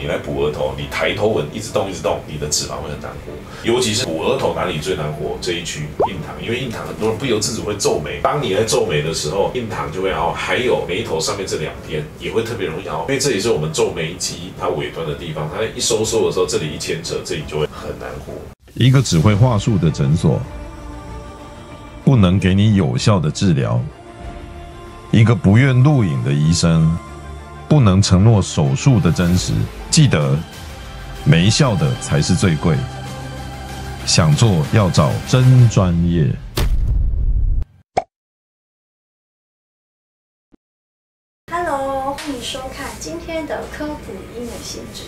来补额头，你抬头纹一直动，你的脂肪会很难活，尤其是补额头哪里最难活？这一区印堂，因为印堂很多人不由自主会皱眉，当你在皱眉的时候，印堂就会凹，还有眉头上面这两边也会特别容易凹，因为这里是我们皱眉肌它尾端的地方，它一收缩的时候，这里一牵扯，这里就会很难活。 一个只会话术的诊所，不能给你有效的治疗；一个不愿录影的医生，不能承诺手术的真实。记得，没效的才是最贵。想做要找真专业。 Hello， 欢迎收看今天的科普医美新知。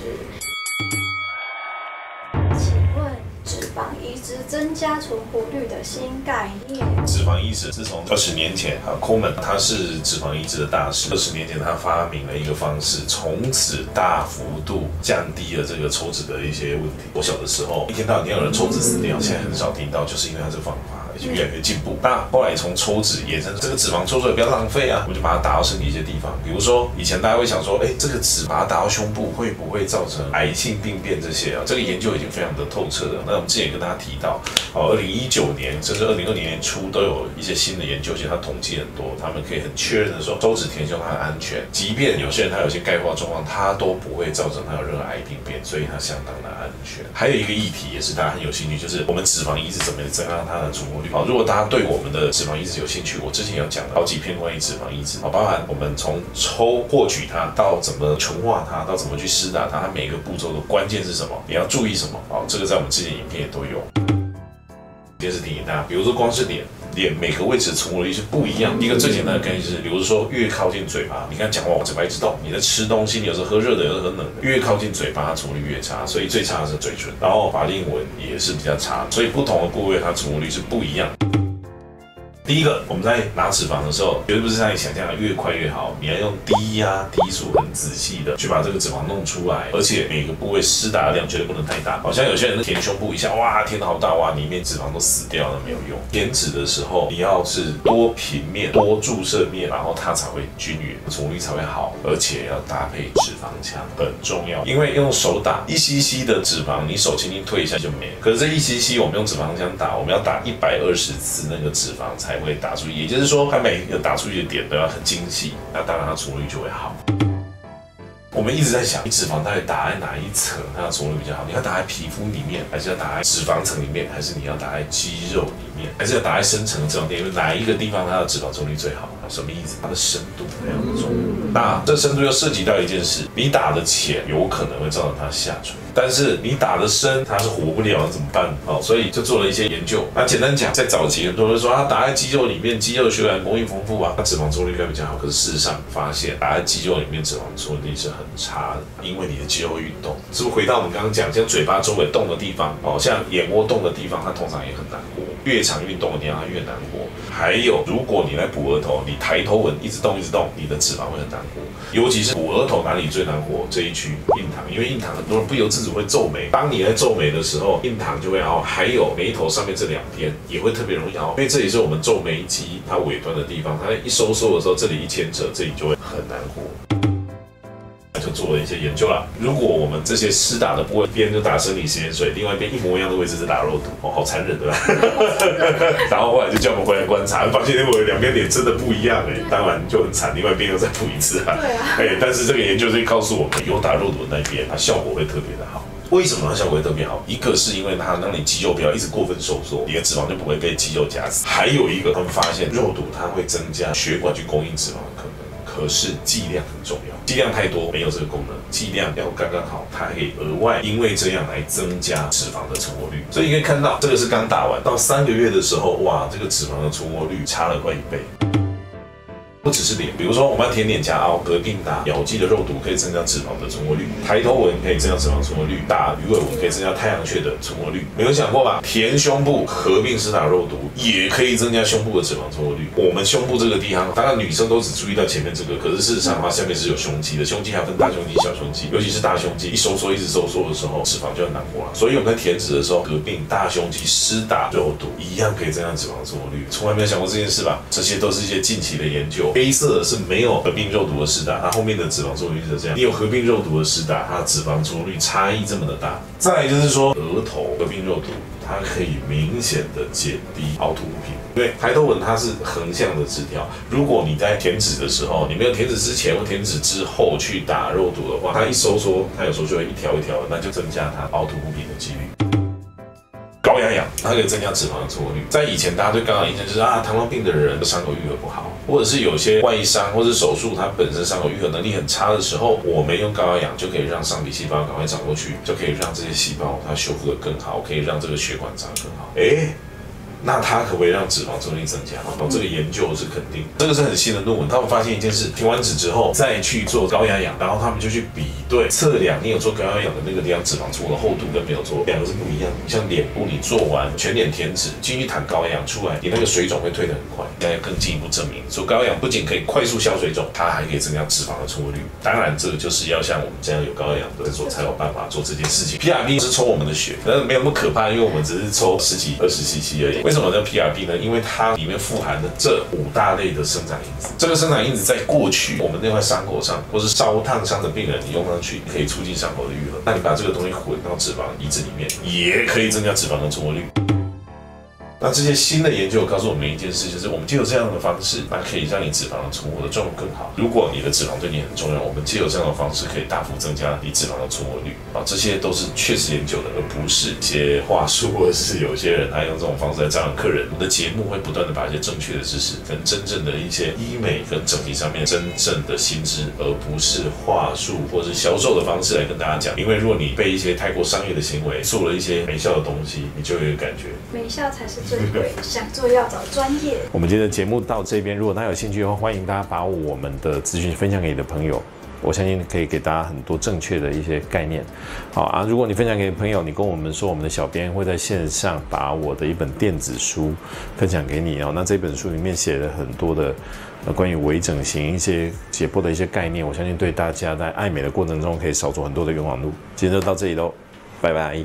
请问脂肪移植增加存活率的新概念？ 脂肪移植是从20年前Coleman 他是脂肪移植的大师，20年前他发明了一个方式，从此大幅度降低了这个抽脂的一些问题。我小的时候一天到晚听有人抽脂死掉，现在很少听到，就是因为他这个方法。而且越来越进步。那后来从抽脂衍生这个脂肪抽出来不要浪费啊，我们就把它打到身体一些地方，比如说以前大家会想说，这个脂把它打到胸部会不会造成癌性病变这些啊？这个研究已经非常的透彻了。那我们之前也跟大家提到，2019年甚至2020年初都有一些新的研究，其实它统计很多，他们可以很确认的说，抽脂填胸它的安全，即便有些人他有些钙化状况，它都不会造成他有任何癌病变，所以它相当的安全。还有一个议题也是大家很有兴趣，就是我们脂肪移植怎么增加它的存活率。如果大家对我们的脂肪移植有兴趣，我之前有讲了好几篇关于脂肪移植，包含我们从获取它到怎么纯化它，到怎么去施打它，它每个步骤的关键是什么，你要注意什么，这个在我们之前影片也都有。今天是提醒大家，比如说光是脸每个位置的存活率是不一样。一个最简单的概念就是，比如说越靠近嘴巴，你刚才讲话，我嘴巴一直动，你在吃东西，你有时候喝热的，有时候喝冷的，越靠近嘴巴，它存活率越差。所以最差的是嘴唇，然后法令纹也是比较差，所以不同的部位它存活率是不一样。第一个，我们在拿脂肪的时候，绝对不是像你想象的越快越好，你要用低压低速很仔细的去把这个脂肪弄出来，而且每个部位施打的量绝对不能太大。好像有些人填胸部一下，哇，填得好大，哇，里面脂肪都死掉了，没有用。填脂的时候，你要是多平面、多注射面，然后它才会均匀，存活率才会好，而且要搭配脂肪枪，很重要。因为用手打1cc 的脂肪，你手轻轻推一下就没了。可是这1cc 我们用脂肪枪打，我们要打120次，那个脂肪才会打出去，也就是说，它每一个打出去的点都要很精细，那当然它存活率就会好。我们一直在想，你脂肪到底打在哪一层，它的存活率比较好？你要打在皮肤里面，还是要打在脂肪层里面，还是你要打在肌肉里面，还是要打在深层脂肪点？哪一个地方它的脂肪存活率最好？什么意思？它的深度非常的重要。那这深度又涉及到一件事，你打的浅有可能会造成它下垂，但是你打的深，它是活不了，怎么办？所以就做了一些研究。那简单讲，在早期很多人说它打在肌肉里面，肌肉血管供应丰富啊，它脂肪存活率应该比较好。可是事实上发现，打在肌肉里面脂肪存活率是很差的，因为你的肌肉运动，是不是回到我们刚刚讲，像嘴巴周围动的地方，像眼窝动的地方，它通常也很难活。越常运动的地方，它越难活。还有，如果你来补额头，你抬头纹一直动，你的脂肪会很难活，尤其是补额头哪里最难活？这一区印堂，因为印堂很多人不由自主会皱眉，当你在皱眉的时候，印堂就会凹，还有眉头上面这两边也会特别容易凹，因为这里是我们皱眉肌它尾端的地方，它一收缩的时候，这里一牵扯，这里就会很难活。就做了一些研究啦。如果我们这些施打的部位，一边就打生理食盐水，另外一边一模一样的位置是打肉毒，好残忍对吧？然后后来就叫我们回来观察，发现我两边脸真的不一样当然就很惨，另外一边又再补一次啊。对啊。但是这个研究就告诉我们，有打肉毒的那边，它效果会特别的好。为什么它效果会特别好？一个是因为它让你肌肉不要一直过分收缩，你的脂肪就不会被肌肉夹死。还有一个，他们发现肉毒它会增加血管去供应脂肪的可能。可是剂量很重要，剂量太多没有这个功能，剂量要刚刚好，它可以额外因为这样来增加脂肪的存活率。所以你可以看到，这个是刚打完到3个月的时候，哇，这个脂肪的存活率差了快1倍。不只是脸，比如说我们要填脸颊凹，合并打咬肌的肉毒可以增加脂肪的存活率，抬头纹可以增加脂肪存活率，打鱼尾纹可以增加太阳穴的存活率。没有想过吧？填胸部合并施打肉毒也可以增加胸部的脂肪存活率。我们胸部这个地方，当然女生都只注意到前面这个，可是事实上它下面是有胸肌的，胸肌还分大胸肌、小胸肌，尤其是大胸肌一收缩一直收缩的时候，脂肪就很难活了。所以我们在填脂的时候，合并大胸肌施打肉毒，一样可以增加脂肪存活率。从来没有想过这件事吧？这些都是一些近期的研究。 黑色的是没有合并肉毒的施打，它后面的脂肪作用率是这样。你有合并肉毒的施打，它的脂肪存活率差异这么的大。再来就是说，额头合并肉毒，它可以明显的减低凹凸不平。因为抬头纹它是横向的枝条，如果你在填脂的时候，你没有填脂之前或填脂之后去打肉毒的话，它一收缩，它有时候就会一条一条的，那就增加它凹凸不平的几率。高压氧它可以增加脂肪的存活率。在以前，大家对高氧印象就是糖尿病的人伤口愈合不好，或者是有些外伤或是手术，它本身伤口愈合能力很差的时候，我们用高压氧就可以让上皮细胞赶快长过去，就可以让这些细胞它修复得更好，可以让这个血管长得更好。那它可不可以让脂肪存活率增加？这个研究是肯定，这个是很新的论文。他们发现一件事，填完脂之后再去做高压氧，然后他们就去比对测量你有做高压氧的那个地方脂肪搓的厚度跟没有做，两个是不一样的。像脸部你做完全脸填脂进去弹高压氧出来，你那个水肿会退得很快。现在更进一步证明，做高压氧不仅可以快速消水肿，它还可以增加脂肪的存活率。当然，这个就是要像我们这样有高压氧的做才有办法做这件事情。PRP 是抽我们的血，但是没有那么可怕，因为我们只是抽10几20 cc 而已。为什么叫 PRP 呢？因为它里面富含了这5大类的生长因子。这个生长因子在过去我们那块伤口上，或是烧烫伤的病人，你用上去可以促进伤口的愈合。那你把这个东西混到脂肪移植里面，也可以增加脂肪的存活率。那这些新的研究告诉我们一件事，就是我们借由这样的方式，那可以让你脂肪的存活的状况更好。如果你的脂肪对你很重要，我们借由这样的方式可以大幅增加你脂肪的存活率这些都是确实研究的，而不是一些话术，或者是有些人他用这种方式来招揽客人。我们的节目会不断的把一些正确的知识跟真正的一些医美跟整体上面真正的新知，而不是话术或是销售的方式来跟大家讲。因为如果你被一些太过商业的行为做了一些没效的东西，你就会有感觉没效才是最贵，想做要找专业。 我们今天的节目到这边，如果大家有兴趣的话，欢迎大家把我们的资讯分享给你的朋友，我相信可以给大家很多正确的一些概念。好啊，如果你分享给朋友，你跟我们说，我们的小编会在线上把我的一本电子书分享给你那这本书里面写了很多的关于微整形一些解剖的一些概念，我相信对大家在爱美的过程中可以少走很多的冤枉路。今天就到这里喽，拜拜。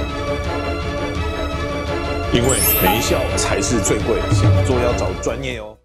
因为没效才是最贵，想做要找专业哦。